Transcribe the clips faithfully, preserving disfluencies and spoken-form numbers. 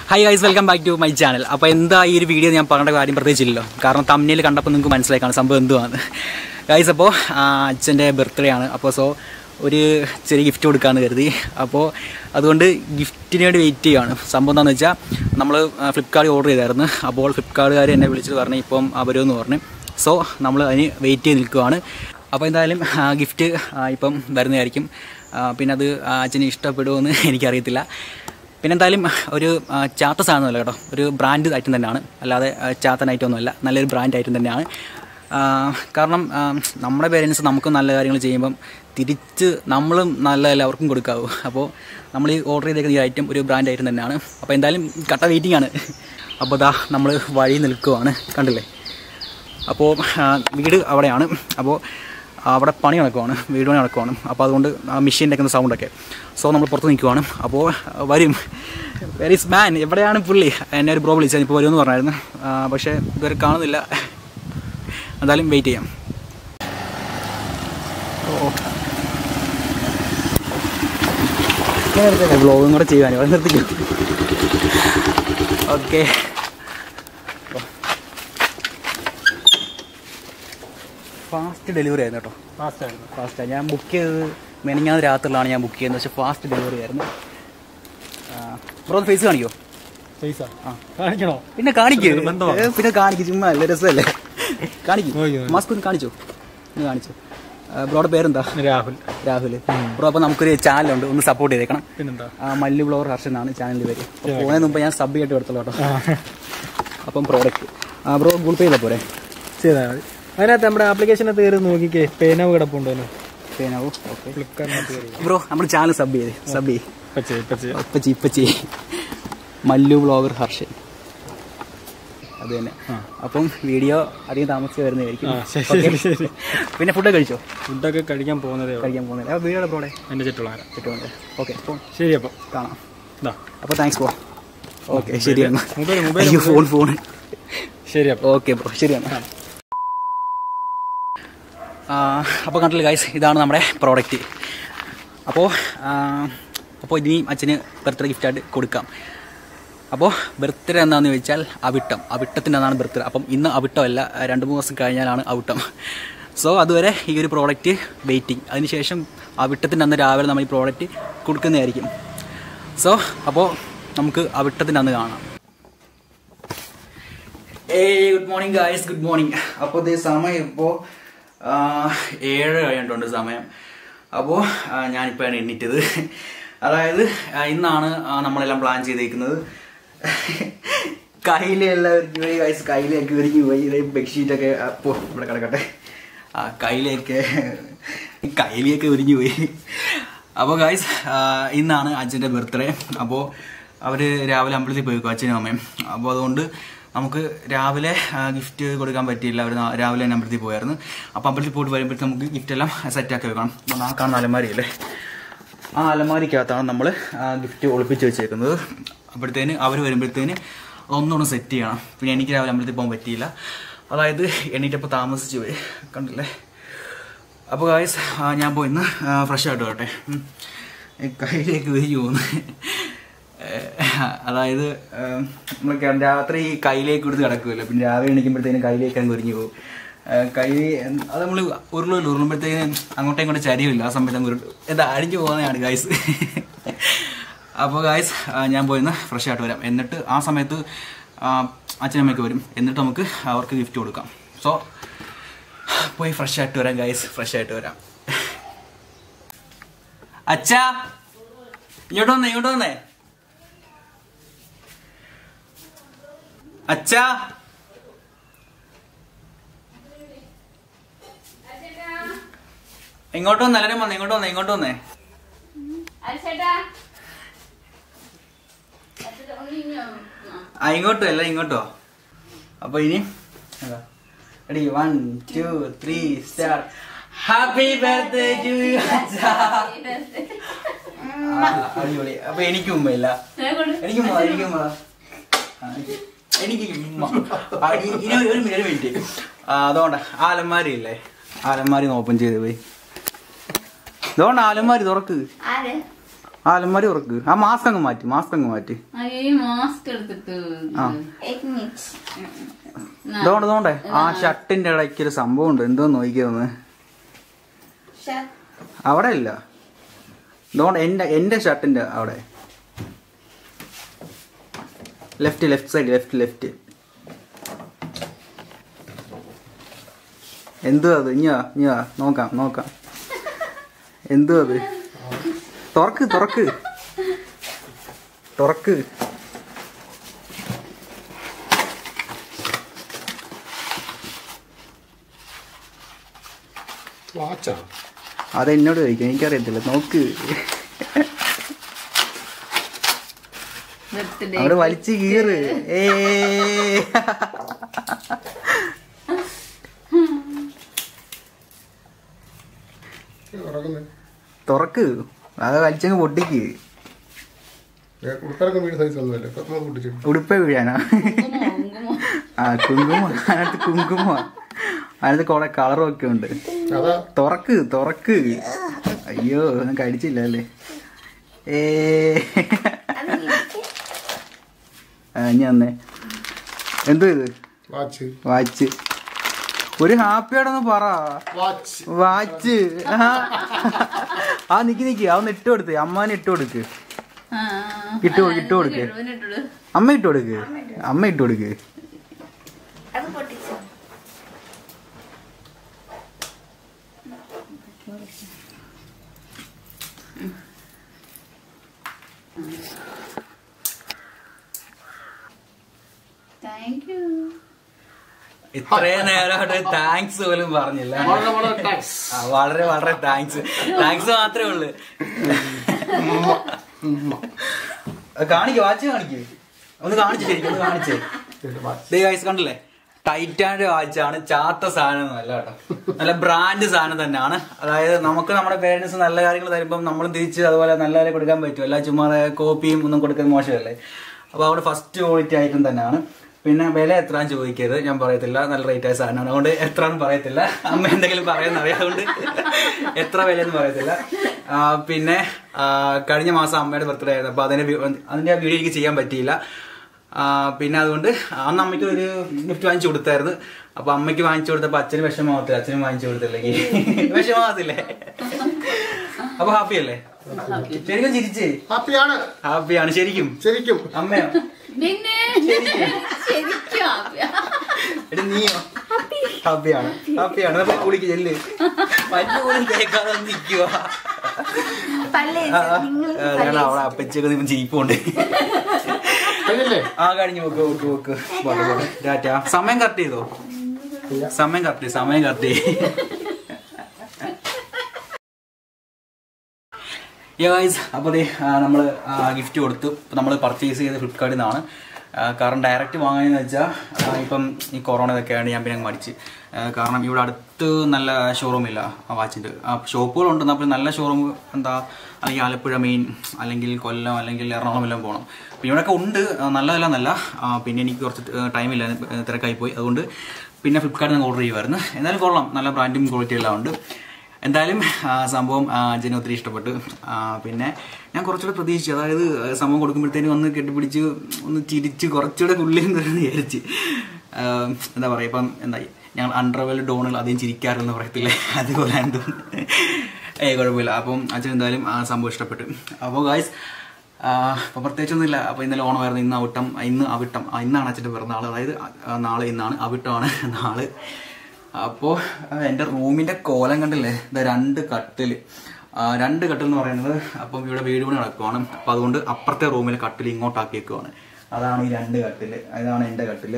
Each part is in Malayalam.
Hi guys, welcome back to my channel. അപ്പോൾ എന്താ ഈ ഒരു വീഡിയോ ഞാൻ പറയേണ്ട കാര്യം പ്രത്യേകിച്ചില്ലല്ലോ, കാരണം തംബ്നെയിൽ കണ്ടപ്പോൾ നിങ്ങൾക്ക് മനസ്സിലായി കാണും സംഭവം എന്തുവാണ്. ഗൈസ്, അപ്പോൾ അച്ഛൻ്റെ ബർത്ത്ഡേ ആണ്. അപ്പോൾ സോ ഒരു ചെറിയ ഗിഫ്റ്റ് കൊടുക്കാമെന്ന് കരുതി. അപ്പോൾ അതുകൊണ്ട് ഗിഫ്റ്റിന് വേണ്ടി വെയിറ്റ് ചെയ്യുകയാണ്. സംഭവം എന്താണെന്ന് വെച്ചാൽ നമ്മൾ ഫ്ലിപ്കാർട്ട് ഓർഡർ ചെയ്തായിരുന്നു. അപ്പോൾ ഫ്ലിപ്കാർട്ടുകാർ എന്നെ വിളിച്ചിട്ട് പറഞ്ഞു ഇപ്പം വരുമെന്ന് പറഞ്ഞു. സോ നമ്മൾ അതിന് വെയിറ്റ് ചെയ്ത് നിൽക്കുകയാണ്. അപ്പോൾ എന്തായാലും ഗിഫ്റ്റ് ഇപ്പം വരുന്നതായിരിക്കും. പിന്നെ അത് അച്ഛന് ഇഷ്ടപ്പെടുമെന്ന് എനിക്കറിയത്തില്ല. പിന്നെ എന്തായാലും ഒരു ചാത്ത സാധനമല്ല കേട്ടോ, ഒരു ബ്രാൻഡ് ഐറ്റം തന്നെയാണ്, അല്ലാതെ ചാത്തൻ ഐറ്റം ഒന്നുമല്ല, നല്ലൊരു ബ്രാൻഡ് ഐറ്റം തന്നെയാണ്. കാരണം നമ്മുടെ പേരൻസ് നമുക്ക് നല്ല കാര്യങ്ങൾ ചെയ്യുമ്പം തിരിച്ച് നമ്മളും നല്ലതല്ല അവർക്കും കൊടുക്കാവൂ. അപ്പോൾ നമ്മൾ ഈ ഓർഡർ ചെയ്തേക്കുന്ന ഈ ഐറ്റം ഒരു ബ്രാൻഡ് ഐറ്റം തന്നെയാണ്. അപ്പോൾ എന്തായാലും കട്ട വെയിറ്റിംഗ് ആണ്. അപ്പോൾ ദാ നമ്മൾ വഴി നിൽക്കുവാണ്, കണ്ടില്ലേ. അപ്പോൾ വീട് അവിടെയാണ്. അപ്പോൾ അവിടെ പണി നടക്കുവാണ്, വീട് പണി നടക്കുവാണ്. അപ്പോൾ അതുകൊണ്ട് മെഷീൻ്റെ ഒക്കെ സൗണ്ടൊക്കെ. സോ നമ്മൾ പുറത്ത് നിൽക്കുവാണ്. അപ്പോൾ വരും. വെരി ഇസ് മാൻ, എവിടെയാണ് പുള്ളി? എന്നെ ഒരു ബ്രോ വിളിച്ചാൽ ഇപ്പോൾ വരുമെന്ന് പറഞ്ഞായിരുന്നു, പക്ഷേ ഇതുവരെ കാണുന്നില്ല. എന്തായാലും വെയിറ്റ് ചെയ്യാം. ഓ ബ്ലോഗും കൂടെ ചെയ്യാൻ അവിടെ നിർത്തിക്കും. ഓക്കെ, ഫാസ്റ്റ് ഡെലിവറി ആയിരുന്നു കേട്ടോ. ഫാസ്റ്റ് ആയിരുന്നു, ഫാസ്റ്റാണ്. ഞാൻ ബുക്ക് ചെയ്തത് മെനിങ്ങാന്ന് രാത്രിയിലാണ് ഞാൻ ബുക്ക് ചെയ്യുന്നത്, പക്ഷേ ഫാസ്റ്റ് ഡെലിവറി ആയിരുന്നു. ബ്രോ ഫേസ് കാണിക്കോ? ഫേസാ? ആ കാണിക്കണോ? പിന്നെ കാണിക്കൂ, പിന്നെ കാണിക്കും, ചുമ്മാ അല്ലേ, രസമല്ലേ, കാണിക്കും. മാസ്ക് ഒന്ന് കാണിച്ചോ, ഒന്ന് കാണിച്ചോ. ബ്രോയുടെ പേരെന്താ? രാഹുൽ. രാഹുൽ ബ്രോ. അപ്പോൾ നമുക്കൊരു ചാനലുണ്ട്, ഒന്ന് സപ്പോർട്ട് ചെയ്തേക്കണം. പിന്നെന്താ, മല്ലു ബ്ലോഗർ ഹർഷൻ ആണ് ചാനലിൽ പേര്. പോകുന്നതിന് മുമ്പ് ഞാൻ സബ് ചെയ്തിട്ട് എടുത്തല്ലോ കേട്ടോ. അപ്പം പ്രോഡക്റ്റ് ബ്രോ ഗൂഗിൾ പേ ചെയ്താൽ പോരെ? ചെയ്താൽ മതി. അതിനകത്ത് നമ്മുടെ ആപ്ലിക്കേഷനകത്ത് കയറി നോക്കിക്കേ, പേനാവ് കിടപ്പുണ്ടോ? പേനാവോ? ഓക്കെ. ഫ്ലിപ്കാർട്ടിനകത്ത് കയറി ബ്രോ നമ്മുടെ ചാനൽ സബ് ചെയ്ത് സബ് ചെയ്ത് ഇപ്പച്ചി ഇപ്പച്ചി മല്ലു ബ്ലോഗർ ഹർഷൻ, അത് തന്നെ. അപ്പം വീഡിയോ അധികം താമസിച്ച് വരുന്നതായിരിക്കും. പിന്നെ ഫുഡൊക്കെ കഴിച്ചോ? ഫുഡൊക്കെ കഴിക്കാൻ പോകുന്നതേ കഴിക്കാൻ പോകുന്നത്. അപ്പോൾ വീഡിയോ ബ്രോടെ എൻ്റെ ചുറ്റുള്ള ചുറ്റുമുണ്ട്. ഓക്കെ, അപ്പോൾ ശരി, അപ്പോൾ കാണാം. അപ്പോൾ താങ്ക്സ് ബ്രോ. ഓക്കെ, ശരിയാണ്. ഫോൺ ഫോൺ ശരി. അപ്പോൾ ഓക്കെ ബ്രോ, ശരിയാണ്. അപ്പോൾ കണ്ടില്ല ഗൈസ്, ഇതാണ് നമ്മുടെ പ്രോഡക്റ്റ്. അപ്പോൾ അപ്പോൾ ഇനിയും അച്ഛന് ബർത്ത്ഡേ ഗിഫ്റ്റായിട്ട് കൊടുക്കാം. അപ്പോൾ ബർത്ത്ഡേ എന്താണെന്ന് ചോദിച്ചാൽ അവിട്ടം, അവിട്ടത്തിൻ്റെ അന്നാണ് ബർത്ത്ഡേ. അപ്പം ഇന്ന് അവിട്ടമല്ല, രണ്ട് മൂന്ന് ദിവസം കഴിഞ്ഞാലാണ് അവിട്ടം. സോ അതുവരെ ഈ ഒരു പ്രോഡക്റ്റ് വെയിറ്റിംഗ്. അതിനുശേഷം അവിട്ടത്തിൻ്റെ അന്ന് രാവിലെ നമ്മൾ ഈ പ്രോഡക്റ്റ് കൊടുക്കുന്നതായിരിക്കും. സോ അപ്പോൾ നമുക്ക് അവിട്ടത്തിൻ്റെ അന്ന് കാണാം. ഏയ് good morning guys, good morning. അപ്പോൾ ഇതേ സമയം ഇപ്പോൾ ഏഴ് കഴിഞ്ഞിട്ടുണ്ട് സമയം. അപ്പോൾ ഞാനിപ്പോഴാണ് എണ്ണീറ്റത്. അതായത് ഇന്നാണ് നമ്മളെല്ലാം പ്ലാൻ ചെയ്തേക്കുന്നത്. കയ്യിലെല്ലാവർക്കും പോയി ഗൈസ്, കയ്യിലേക്ക് ഒരുങ്ങി പോയി. ഇതേ ബെഡ്ഷീറ്റൊക്കെ അപ്പോൾ ഇവിടെ കിടക്കട്ടെ. ആ കയ്യിലേക്ക് കയ്യിലേക്ക് ഒരുങ്ങി പോയി. അപ്പോൾ ഗൈസ് ഇന്നാണ് അച്ഛൻ്റെ ബർത്ത്ഡേ. അപ്പോൾ അവർ രാവിലെ അമ്പലത്തിൽ പോയിക്കും, അച്ഛനും അമ്മയും. അപ്പോൾ അതുകൊണ്ട് നമുക്ക് രാവിലെ ഗിഫ്റ്റ് കൊടുക്കാൻ പറ്റിയില്ല. അവർ രാവിലെ തന്നെ അമ്പലത്തിൽ പോയായിരുന്നു. അപ്പോൾ അമ്പലത്തിൽ പോയിട്ട് വരുമ്പോഴത്തേക്ക് നമുക്ക് ഗിഫ്റ്റ് എല്ലാം സെറ്റാക്കി വെക്കണം. അപ്പോൾ ആ കാണുന്ന അലമാരിയല്ലേ, ആ അലമാരിക്കകത്താണ് നമ്മൾ ഗിഫ്റ്റ് ഒളിപ്പിച്ച് വെച്ചേക്കുന്നത്. അപ്പോഴത്തേന് അവർ വരുമ്പോഴത്തേന് അതൊന്നുകൂടെ സെറ്റ് ചെയ്യണം. പിന്നെ എനിക്ക് രാവിലെ അമ്പലത്തിൽ പോകാൻ പറ്റിയില്ല, അതായത് എണീറ്റപ്പോൾ താമസിച്ച് പോയി, കണ്ടില്ലേ. അപ്പോൾ ഗായ്സ് ഞാൻ പോയി ഇന്ന് ഫ്രഷ് ആയിട്ട് വരട്ടെ. കയ്യിലേക്ക് വരികി പോകുന്നു. അതായത് നമ്മൾ രാത്രി കയ്യിലേക്ക് എടുത്ത് കിടക്കുമല്ലോ, പിന്നെ രാവിലെ എണീക്കുമ്പോഴത്തേനും കയ്യിലേക്ക് അങ്ങ് ഒരുങ്ങി പോകും. കൈ അത് നമ്മൾ ഉരുളില്ല, ഉരുളുമ്പോഴത്തേനും അങ്ങോട്ടും ഇങ്ങോട്ടും ചരിവില്ല. ആ സമയത്ത് അങ്ങ് ഉരുട്ടും, എന്താ അടിഞ്ഞു പോകുന്നതാണ് ഗായ്സ്. അപ്പോൾ ഗായ്സ് ഞാൻ പോയിന്ന് ഫ്രഷ് ആയിട്ട് വരാം. എന്നിട്ട് ആ സമയത്ത് അച്ഛനമ്മയൊക്കെ വരും. എന്നിട്ട് നമുക്ക് അവർക്ക് ഗിഫ്റ്റ് കൊടുക്കാം. സോ പോയി ഫ്രഷ് ആയിട്ട് വരാം ഗായ്സ്, ഫ്രഷ് ആയിട്ട് വരാം. അച്ഛാ ഇങ്ങോട്ട് വന്നേ, ഇങ്ങോട്ട് വന്നേ അച്ഛാ. ഇങ്ങോട്ട് വന്ന് എല്ലാരും വന്നേ, ഇങ്ങോട്ട് വന്നേ, ഇങ്ങോട്ട് വന്നേ. ആ ഇങ്ങോട്ടോ, എല്ലാം ഇങ്ങോട്ടോ. അപ്പൊ ഇനി ready, one two three start. Happy birthday to you അച്ഛാ. അടിപൊളി. അപ്പൊ എനിക്കും ഉമ്മയില്ല, എനിക്കും എനിക്കും എനിക്ക് ഇനി ഒരു മിനിറ്റ് മിനിറ്റ് അതുകൊണ്ട് ആ അലമാരി ഇല്ലേ, ആ അലമാരി ഓപ്പൺ ചെയ്ത് പോയി. അതുകൊണ്ട് അലമാരി തുറക്ക്. ആ അലമാരി ഉറക്ക്. ആ മാസ്ക് അങ്ങ് മാറ്റി, മാസ്ക് അങ്ങ് മാറ്റി. ഇതോണ്ട് ഇതോണ്ടേ ആ ഷർട്ടിന്റെ ഇടയ്ക്ക് ഒരു സംഭവം ഉണ്ട്. എന്തോന്ന് നോക്കിയൊന്ന്. അവിടെ ഇല്ല. ഇതോണ്ട് എന്റെ എന്റെ ഷർട്ടിന്റെ അവിടെ left left side left left. എന്തുവാ അത്? ഇഞ്ഞാ ഇഞ്ഞാ നോക്കാം നോക്കാം. എന്തുവാ അത്? തുറക്ക് തുറക്ക് തുറക്ക്. അതെന്നോട് ചോദിക്കാം, എനിക്കറിയത്തില്ല. നോക്ക്. അവിടെ വലിച്ചു കീറ്. ഏ തുറക്ക്. അത് വലിച്ചങ്ങ് പൊട്ടിക്ക്. ഉടുപ്പ വീഴാനാ? ആ കുങ്കുമ. അതിനകത്ത് കുങ്കുമ, അതിനകത്ത് കുറെ കളറും ഒക്കെ ഉണ്ട്. തുറക്ക് തുറക്ക്. അയ്യോ ഒന്നും കടിച്ചില്ല അല്ലേ? ഏ ഇനി വന്നേ. എന്തോ ഇത്? വാച്ച്. ഒരു ഹാപ്പിയോടൊന്ന് പറ. വാച്ച്. ആ നിക്ക് നിക്ക്. അതൊന്ന് ഇട്ട് കൊടുത്ത്. അമ്മാനെ ഇട്ട് കൊടുക്ക്. ഇട്ട് ഇട്ട് കൊടുക്ക്. അമ്മ ഇട്ട് കൊടുക്ക്. അമ്മ ഇട്ട് കൊടുക്ക്. ഇത്രയും നേരമായിട്ട് താങ്ക്സ് പോലും പറഞ്ഞില്ല. വളരെ വളരെ താങ്ക്സ്. താങ്ക്സ് മാത്രമേ ഉള്ളു. കാണിക്കേ വാച്ച് കാണിക്കേ. ഒന്ന് കാണിച്ചു ശരിക്കും ഒന്ന് കാണിച്ചേ. ഗൈസ് കണ്ടില്ലേ? ടൈറ്റാൻ്റെ വാച്ചാണ്. ചാത്ത സാധനം അല്ല കേട്ടോ. നല്ല ബ്രാൻഡ് സാധനം തന്നെയാണ്. അതായത് നമുക്ക് നമ്മുടെ പേരൻസ് നല്ല കാര്യങ്ങൾ തരുമ്പം നമ്മളും തിരിച്ച് അതുപോലെ നല്ല കാര്യം കൊടുക്കാൻ പറ്റും. എല്ലാ ചുമ്മാ കോപ്പിയും ഒന്നും കൊടുക്കുന്നത് മോശമല്ലേ. അപ്പോൾ അവിടെ ഫസ്റ്റ് ക്വാളിറ്റി ഐറ്റം തന്നെയാണ്. പിന്നെ വില എത്രയാണെന്ന് ചോദിക്കരുത്, ഞാൻ പറയത്തില്ല. നല്ല റേറ്റ് ആയ സാധനമാണ്. അതുകൊണ്ട് എത്രയാണെന്ന് പറയത്തില്ല. അമ്മ എന്തെങ്കിലും പറയുന്ന അറിയാതുകൊണ്ട് എത്ര വിലയെന്ന് പറയത്തില്ല. പിന്നെ കഴിഞ്ഞ മാസം അമ്മയുടെ ബർത്ത്ഡേ ആയിരുന്നു. അപ്പോൾ അതിൻ്റെ അതിൻ്റെ വീഡിയോ എനിക്ക് ചെയ്യാൻ പറ്റിയില്ല. പിന്നെ അതുകൊണ്ട് അന്ന് അമ്മയ്ക്ക് ഒരു ഗിഫ്റ്റ് വാങ്ങിച്ചു കൊടുത്തായിരുന്നു. അപ്പൊ അമ്മയ്ക്ക് വാങ്ങിച്ചു കൊടുത്തപ്പോൾ അച്ഛന് വിഷമാവത്തില്ല. അച്ഛനും വാങ്ങിച്ചു കൊടുത്തില്ലെങ്കിൽ വിഷമാവത്തില്ലേ? അപ്പൊ ഹാപ്പി അല്ലേ? ശരിക്കും ചിരിച്ചേ? ഹാപ്പിയാണ്. ഹാപ്പിയാണ് ശരിക്കും? ശരിക്കും. അമ്മയോ? നീയോ? ഹാപ്പിയാണ്. ഹാപ്പിയാണ്. അപ്പൊ കുളിക്ക് ചെല്ല്. പല്ല് പോലും കേൾക്കാതെ നിൽക്കുക. അവിടെ അപ്പച്ചൊക്കെ ഇപ്പം ചിരിപ്പുണ്ട്. ആ കഴിഞ്ഞു. നോക്ക് നോക്ക് നോക്ക്. പോട്ടെ പോട്ടെ. ടാറ്റ. സമയം കറക്റ്റ് ചെയ്തോ? സമയം കറക്റ്റ് സമയം കറക്റ്റ് ഗൈസ്. അപ്പോൾ അതെ നമ്മൾ ഗിഫ്റ്റ് കൊടുത്തു. നമ്മൾ പർച്ചേസ് ചെയ്ത് ഫ്ലിപ്കാർട്ടിൽ നിന്നാണ്. കാരണം ഡയറക്റ്റ് വാങ്ങാനെന്ന് വെച്ചാൽ ഇപ്പം ഈ കൊറോണ ഇതൊക്കെയാണ് ഞാൻ പിന്നെ മടിച്ച്. കാരണം ഇവിടെ അടുത്ത് നല്ല ഷോറൂമില്ല ആ വാച്ചിൻ്റെ. ഷോപ്പുകളുണ്ട്, അപ്പോൾ നല്ല ഷോറൂം എന്താ അല്ലെങ്കിൽ ആലപ്പുഴ മെയിൻ അല്ലെങ്കിൽ കൊല്ലം അല്ലെങ്കിൽ എറണാകുളം എല്ലാം പോകണം. പിന്നെ ഇവിടെയൊക്കെ ഉണ്ട്, നല്ലതല്ല നല്ല. പിന്നെ എനിക്ക് കുറച്ച് ടൈമില്ല, തിരക്കായിപ്പോയി. അതുകൊണ്ട് പിന്നെ ഫ്ലിപ്കാർട്ടിൽ നിന്ന് ഓർഡർ ചെയ്യുമായിരുന്നു. എന്നാലും കൊള്ളാം, നല്ല ബ്രാൻഡും ക്വാളിറ്റി എല്ലാം ഉണ്ട്. എന്തായാലും സംഭവം അച്ഛനെ ഒത്തിരി ഇഷ്ടപ്പെട്ടു. പിന്നെ ഞാൻ കുറച്ചുകൂടെ പ്രതീക്ഷിച്ചു, അതായത് സംഭവം കൊടുക്കുമ്പോഴത്തേനും ഒന്ന് കെട്ടിപ്പിടിച്ച് ഒന്ന് ചിരിച്ച് കുറച്ചുകൂടെ ഉള്ളിൽ നിന്ന് വിചാരിച്ച്. എന്താ പറയുക, ഇപ്പം എന്താ ഞങ്ങൾ അണ്ടർവെൽ ഡോണുകൾ അധികം ചിരിക്കാറില്ലെന്ന് പറയത്തില്ലേ, അതുപോലെ എന്തോ ഏ കുഴപ്പമില്ല. അപ്പം അച്ഛൻ എന്തായാലും ആ സംഭവം ഇഷ്ടപ്പെട്ടു. അപ്പോൾ ഗായ്സ് അപ്പോൾ പ്രത്യേകിച്ചൊന്നുമില്ല. അപ്പോൾ ഇന്നലെ ഓണമായിരുന്നു. ഇന്ന് അവിട്ടം ഇന്ന് അവിട്ടം ഇന്നാണ് അച്ഛൻ്റെ പിറന്നാൾ. അതായത് നാളെ ഇന്നാണ് അവിട്ടമാണ് നാള്. അപ്പോൾ എൻ്റെ റൂമിൻ്റെ കോലം കണ്ടില്ലേ, ഇതാ രണ്ട് കട്ടിൽ രണ്ട് കട്ടിൽ എന്ന് പറയുന്നത്. അപ്പം ഇവിടെ വീട് പണി നടക്കുവാണ്. അപ്പോൾ അതുകൊണ്ട് അപ്പുറത്തെ റൂമിലെ കട്ടിൽ ഇങ്ങോട്ടാക്കി വെക്കുവാണ്. അതാണ് ഈ രണ്ട് കട്ടിൽ, ഇതാണ് എൻ്റെ കട്ടിൽ.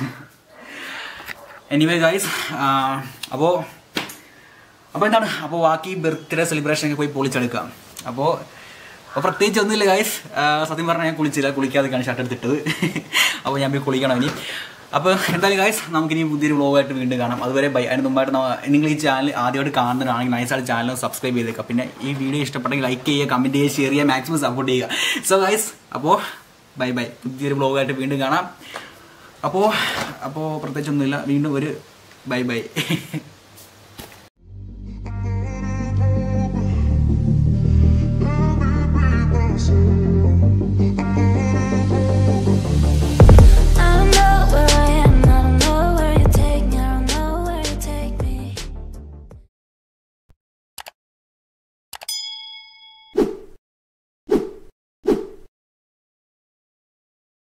എനിവേ ഗൈസ്, അപ്പോൾ അപ്പോൾ എന്താണ് അപ്പോൾ ബാക്കി ബർത്ത്ഡേ സെലിബ്രേഷനൊക്കെ പോയി പൊളിച്ചെടുക്കാം. അപ്പോൾ അപ്പോൾ പ്രത്യേകിച്ച് ഒന്നുമില്ല ഗൈസ്. സത്യം പറഞ്ഞാൽ ഞാൻ കുളിച്ചില്ല, കുളിക്കാതെയാണ് ഷർട്ട് എടുത്തിട്ടത്. അപ്പോൾ ഞാൻ പോയി കുളിക്കണം ഇനി. അപ്പോൾ എന്തായാലും ഗൈസ്, നമുക്കിനി പുതിയൊരു വ്ളോഗായിട്ട് വീണ്ടും കാണാം. അതുവരെ ബൈ. അതിന് മുമ്പായിട്ട് നിങ്ങൾ ഈ ചാനൽ ആദ്യമായിട്ട് കാണുന്നതാണെങ്കിൽ നൈസായിട്ട് ചാനൽ സബ്സ്ക്രൈബ് ചെയ്തേക്കാം. പിന്നെ ഈ വീഡിയോ ഇഷ്ടപ്പെട്ടെങ്കിൽ ലൈക്ക് ചെയ്യുക, കമൻറ്റ് ചെയ്യുക, ഷെയർ ചെയ്യുക, മാക്സിമം സപ്പോർട്ട് ചെയ്യുക. സോ ഗൈസ്, അപ്പോൾ ബൈ ബൈ. പുതിയൊരു വ്ളോഗായിട്ട് വീണ്ടും കാണാം. അപ്പോൾ അപ്പോൾ പ്രത്യേകിച്ചൊന്നുമില്ല. വീണ്ടും ഒരു ബൈ ബൈ.